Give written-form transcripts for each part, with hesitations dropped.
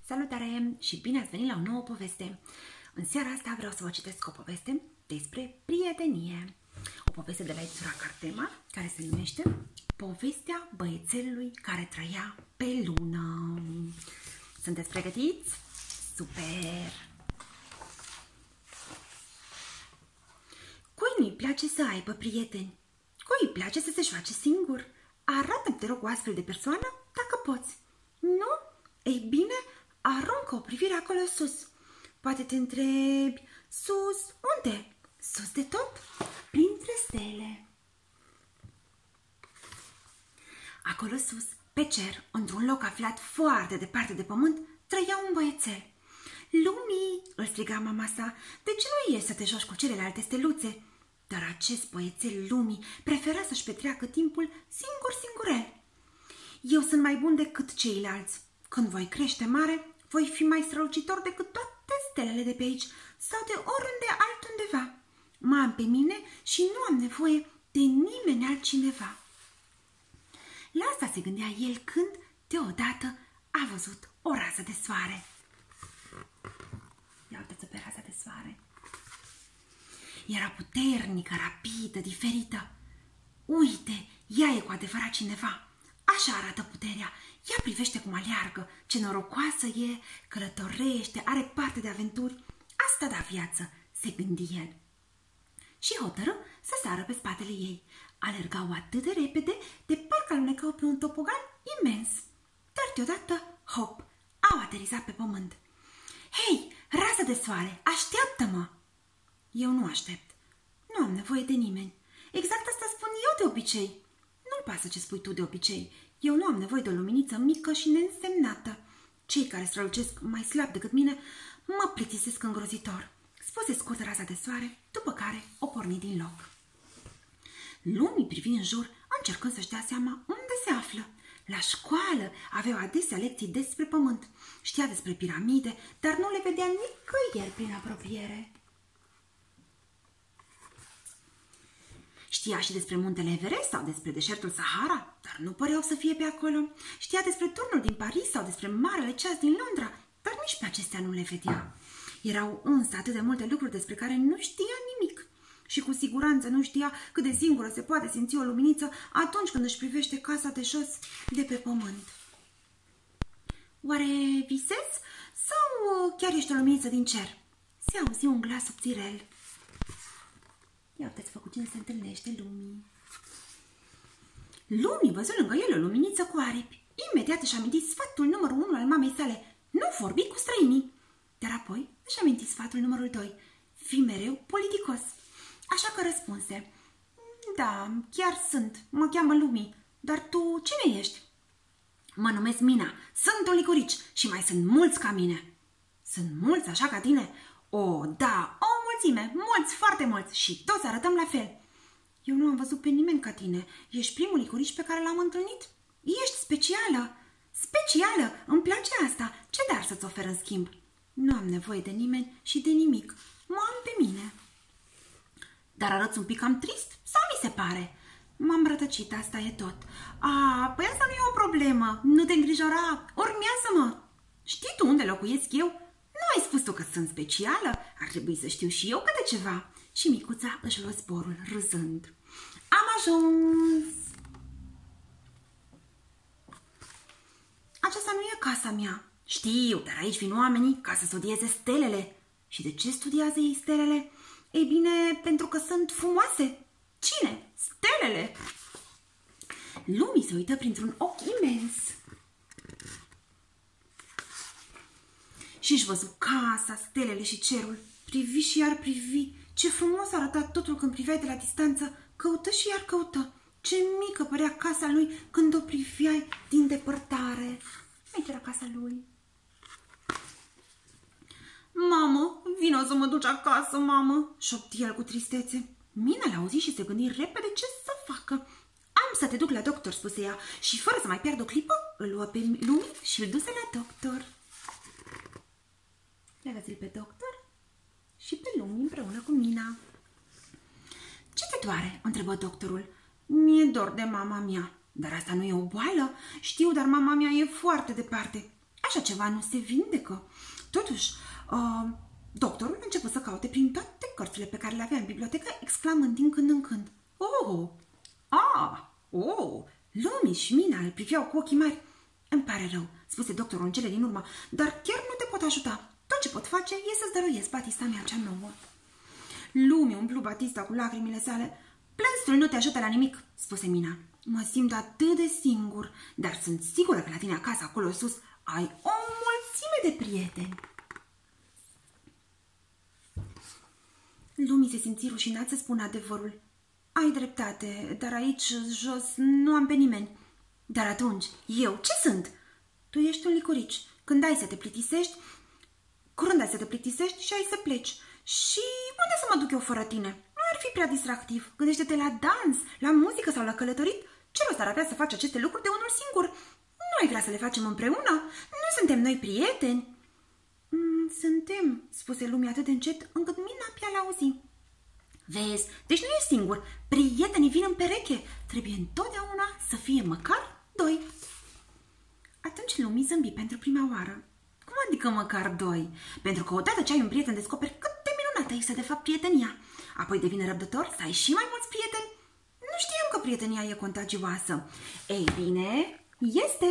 Salutare și bine ați venit la o nouă poveste! În seara asta vreau să vă citesc o poveste despre prietenie. O poveste de la editura Cartema, care se numește Povestea băiețelului care trăia pe lună. Sunteți pregătiți? Super! Cui nu-i place să aibă prieteni? Cui îi place să se joace singur? Arată-mi, te rog, o astfel de persoană dacă poți. Nu? Ei bine, aruncă o privire acolo sus. Poate te întrebi, sus, unde? Sus de tot? Printre stele. Acolo sus, pe cer, într-un loc aflat foarte departe de pământ, trăia un băiețel. Lumii, îl striga mama sa, de ce nu ieși să te joci cu celelalte steluțe? Dar acest băiețel Lumii prefera să-și petreacă timpul singurel. Eu sunt mai bun decât ceilalți. Când voi crește mare, voi fi mai strălucitor decât toate stelele de pe aici sau de oriunde altundeva. Mă am pe mine și nu am nevoie de nimeni altcineva. La asta se gândea el când, deodată, a văzut o rază de soare. Ia uitați-o pe raza de soare. Era puternică, rapidă, diferită. Uite, ea e cu adevărat cineva. Așa arată puterea. Ea privește cum aleargă, ce norocoasă e, călătorește, are parte de aventuri. Asta da viață, se gândi el. Și hotărâ să sară pe spatele ei. Alergau atât de repede, de parcă alunecau pe un topogan imens. Dar deodată, hop, au aterizat pe pământ. Hei, rază de soare, așteaptă-mă! Eu nu aștept. Nu am nevoie de nimeni. Exact asta spun eu de obicei. Nu-mi pasă ce spui tu de obicei. Eu nu am nevoie de o luminiță mică și neînsemnată. Cei care strălucesc mai slab decât mine mă plictisesc îngrozitor. Spuse scurt raza de soare, după care o porni din loc. Lumii privi în jur, încercând să-și dea seama unde se află. La școală aveau adesea lecții despre pământ. Știa despre piramide, dar nu le vedea nicăieri prin apropiere. Știa și despre muntele Everest sau despre deșertul Sahara, dar nu păreau să fie pe acolo. Știa despre turnul din Paris sau despre marele ceas din Londra, dar nici pe acestea nu le vedea. Erau însă atât de multe lucruri despre care nu știa nimic. Și cu siguranță nu știa cât de singură se poate simți o luminiță atunci când își privește casa de jos de pe pământ. Oare visezi sau chiar ești o luminiță din cer? Se auzi un glas subțirel. Ia uitați-vă cu cine se întâlnește Lumii. Lumii văzut lângă el o luminiță cu aripi. Imediat își aminti sfatul numărul 1 al mamei sale. Nu vorbi cu străinii. Dar apoi își aminti sfatul numărul 2. Fii mereu politicos. Așa că răspunse. Da, chiar sunt. Mă cheamă Lumii. Dar tu cine ești? Mă numesc Mina. Sunt un licurici și mai sunt mulți ca mine. Sunt mulți așa ca tine? O, da, o mulțime, mulți, foarte mulți și toți arătăm la fel. Eu nu am văzut pe nimeni ca tine. Ești primul licurici pe care l-am întâlnit. Ești specială. Specială, îmi place asta. Ce dar să-ți ofer în schimb? Nu am nevoie de nimeni și de nimic. Mă am pe mine. Dar arăți un pic cam trist sau mi se pare? M-am rătăcit, asta e tot. Păi asta nu e o problemă. Nu te îngrijora. Urmează-mă. Știi tu unde locuiesc eu? Nu ai spus tu că sunt specială? Ar trebui să știu și eu câte ceva. Și micuța își luă zborul, râzând. Am ajuns! Aceasta nu e casa mea. Știu, dar aici vin oamenii ca să studieze stelele. Și de ce studiază ei stelele? Ei bine, pentru că sunt frumoase. Cine? Stelele! Lumii se uită printr-un ochi imens. Și-și văzu casa, stelele și cerul. Privi și iar privi. Ce frumos arăta totul când priveai de la distanță. Căută și iar căută. Ce mică părea casa lui când o priveai din depărtare. Aici era casa lui. Mamă, vino să mă duci acasă, mamă, șopti el cu tristețe. Mina l-a auzit și se gândi repede ce să facă. Am să te duc la doctor, spuse ea, și fără să mai pierd o clipă, îl luă pe Lumii și îl duse la doctor. Le găsi pe doctor și pe Lumii împreună cu Mina. Ce te doare? Întrebă doctorul. Mi-e dor de mama mea. Dar asta nu e o boală? Știu, dar mama mea e foarte departe. așa ceva nu se vindecă. Totuși, doctorul a început să caute prin toate cărțile pe care le avea în bibliotecă, exclamând din când în când: Lumi și Mina îl priveau cu ochii mari. Îmi pare rău, spuse doctorul în cele din urmă, dar chiar nu te pot ajuta. Tot ce pot face e să-ți dăruiesc batista mea cea nouă. Lumi umplu batista cu lacrimile sale. Plânsul nu te ajută la nimic, spuse Mina. Mă simt atât de singur, dar sunt sigură că la tine acasă, acolo sus, ai o mulțime de prieteni. Lumi se simți rușinat să spună adevărul. Ai dreptate, dar aici, jos, nu am pe nimeni. Dar atunci, eu ce sunt? Tu ești un licorici. Când ai să te plictisești, curând ai să te plictisești și ai să pleci. Și unde să mă duc eu fără tine? Nu ar fi prea distractiv. Gândește-te la dans, la muzică sau la călătorit. Ce rost ar avea să faci aceste lucruri de unul singur? Nu ai vrea să le facem împreună? Nu suntem noi prieteni? Suntem, spuse Lumea atât de încet încât Mina abia l-auzi. Vezi, deci nu ești singur. Prietenii vin în pereche. Trebuie întotdeauna să fie măcar 2. Atunci Lumii zâmbi pentru prima oară. Cum adică măcar 2? Pentru că odată ce ai un prieten descoperi cât de minunată este de fapt prietenia. Apoi devine răbdător să ai și mai mulți prieteni. Nu știam că prietenia e contagioasă. Ei bine, este.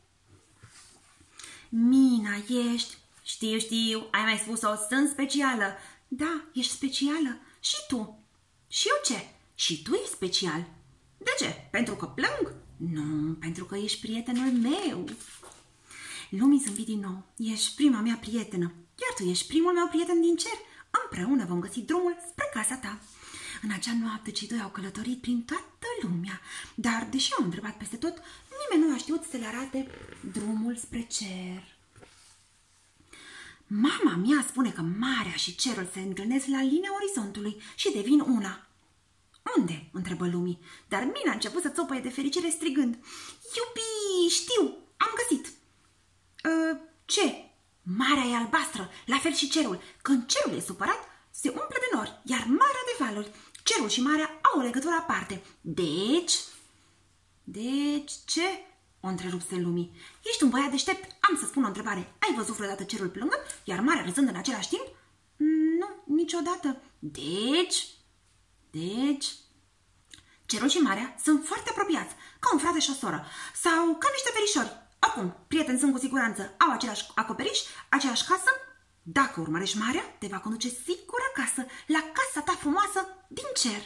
Mina, ești. Știu, ai mai spus-o, sunt specială. Da, ești specială. Și tu. Și eu ce? Și tu ești special. De ce? Pentru că plâng? Nu, pentru că ești prietenul meu. Lumii zâmbi din nou. Ești prima mea prietenă. Iar tu ești primul meu prieten din cer. Împreună vom găsi drumul spre casa ta. În acea noapte cei doi au călătorit prin toată lumea. Dar, deși au îndrăbat peste tot, nimeni nu a știut să le arate drumul spre cer. Mama mea spune că marea și cerul se întâlnesc la linia orizontului și devin una. Unde? Întrebă Lumii, dar Mina a început să țopăie de fericire strigând. Iubi, știu, am găsit. Ce? Marea e albastră, la fel și cerul. Când cerul e supărat, se umple de nori, iar marea de valuri. Cerul și marea au o legătură aparte. Deci ce? O întrerupse Lumii. Ești un băiat deștept, am să spun o întrebare. Ai văzut vreodată cerul plângând, iar marea râzând în același timp? Nu, niciodată. Deci, cerul și marea sunt foarte apropiați, ca un frate și o soră, sau ca niște verișori. Oricum, prieteni sunt cu siguranță, au același acoperiș, aceeași casă. Dacă urmărești marea, te va conduce sigur acasă, la casa ta frumoasă din cer.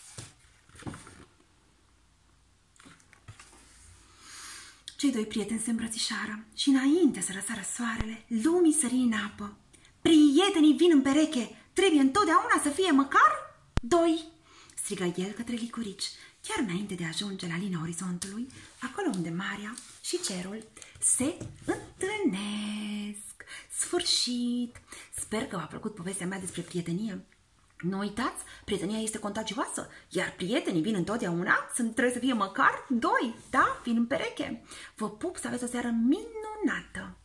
Cei doi prieteni se îmbrățișară și înainte să răsară soarele, Lumii sări în apă. Prietenii vin în pereche, trebuie întotdeauna să fie măcar 2, strigă el către licorici, chiar înainte de a ajunge la linia orizontului, acolo unde marea și cerul se întâlnesc. Sfârșit! Sper că v-a plăcut povestea mea despre prietenie. Nu uitați, prietenia este contagioasă, iar prietenii vin întotdeauna, trebuie să fie măcar 2, da? Vin în pereche. Vă pup, să aveți o seară minunată!